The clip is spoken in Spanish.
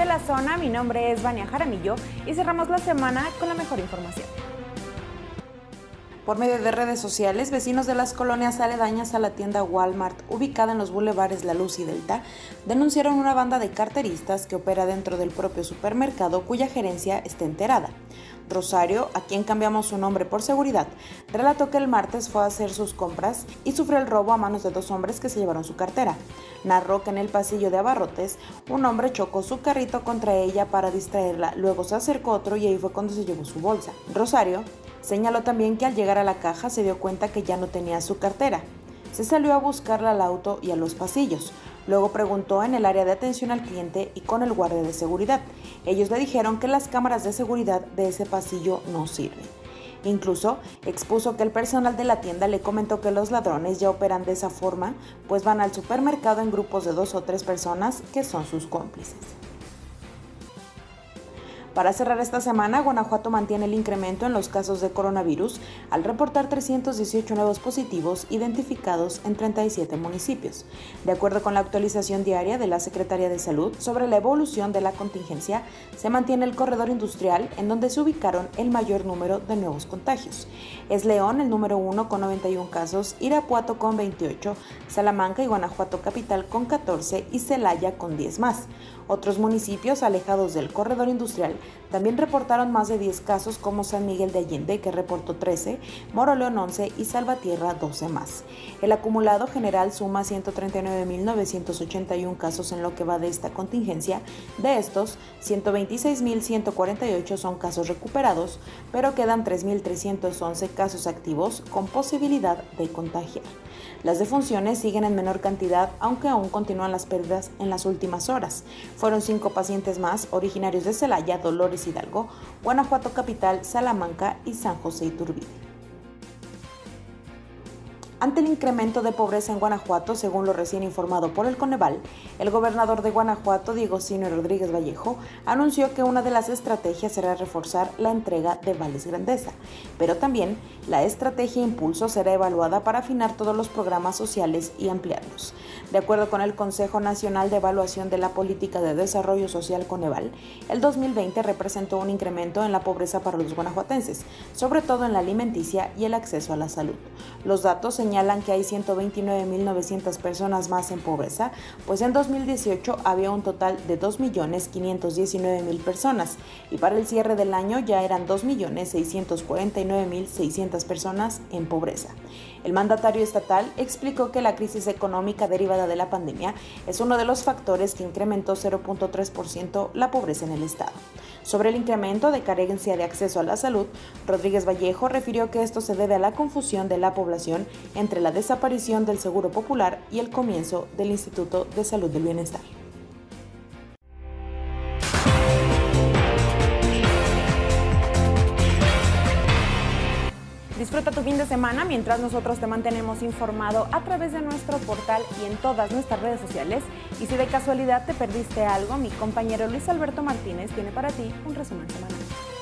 desde la zona, mi nombre es Vania Jaramillo y cerramos la semana con la mejor información. Por medio de redes sociales, vecinos de las colonias aledañas a la tienda Walmart, ubicada en los bulevares La Luz y Delta, denunciaron una banda de carteristas que opera dentro del propio supermercado cuya gerencia está enterada. Rosario, a quien cambiamos su nombre por seguridad, relató que el martes fue a hacer sus compras y sufrió el robo a manos de dos hombres que se llevaron su cartera. Narró que en el pasillo de abarrotes, un hombre chocó su carrito contra ella para distraerla, luego se acercó otro y ahí fue cuando se llevó su bolsa. Rosario señaló también que al llegar a la caja se dio cuenta que ya no tenía su cartera. Se salió a buscarla al auto y a los pasillos. Luego preguntó en el área de atención al cliente y con el guardia de seguridad. Ellos le dijeron que las cámaras de seguridad de ese pasillo no sirven. Incluso expuso que el personal de la tienda le comentó que los ladrones ya operan de esa forma, pues van al supermercado en grupos de 2 o 3 personas que son sus cómplices. Para cerrar esta semana, Guanajuato mantiene el incremento en los casos de coronavirus al reportar 318 nuevos positivos identificados en 37 municipios. De acuerdo con la actualización diaria de la Secretaría de Salud sobre la evolución de la contingencia, se mantiene el corredor industrial en donde se ubicaron el mayor número de nuevos contagios. Es León el número 1 con 91 casos, Irapuato con 28, Salamanca y Guanajuato capital con 14 y Celaya con 10 más. Otros municipios alejados del corredor industrial también reportaron más de 10 casos como San Miguel de Allende, que reportó 13, Moroleón 11 y Salvatierra 12 más. El acumulado general suma 139.981 casos en lo que va de esta contingencia. De estos, 126.148 son casos recuperados, pero quedan 3.311 casos activos con posibilidad de contagiar. Las defunciones siguen en menor cantidad, aunque aún continúan las pérdidas en las últimas horas. Fueron 5 pacientes más, originarios de Celaya, Dolores Hidalgo, Guanajuato capital, Salamanca y San José Iturbide. Ante el incremento de pobreza en Guanajuato, según lo recién informado por el Coneval, el gobernador de Guanajuato, Diego Sinio Rodríguez Vallejo, anunció que una de las estrategias será reforzar la entrega de vales grandeza, pero también la estrategia Impulso será evaluada para afinar todos los programas sociales y ampliarlos. De acuerdo con el Consejo Nacional de Evaluación de la Política de Desarrollo Social Coneval, el 2020 representó un incremento en la pobreza para los guanajuatenses, sobre todo en la alimenticia y el acceso a la salud. Los datos señalan que hay 129.900 personas más en pobreza, pues en 2018 había un total de 2.519.000 personas y para el cierre del año ya eran 2.649.600 personas en pobreza. El mandatario estatal explicó que la crisis económica derivada de la pandemia es uno de los factores que incrementó 0.3% la pobreza en el estado. Sobre el incremento de carencia de acceso a la salud, Rodríguez Vallejo refirió que esto se debe a la confusión de la población entre la desaparición del Seguro Popular y el comienzo del Instituto de Salud del Bienestar. Disfruta tu fin de semana mientras nosotros te mantenemos informado a través de nuestro portal y en todas nuestras redes sociales. Y si de casualidad te perdiste algo, mi compañero Luis Alberto Martínez tiene para ti un resumen semanal.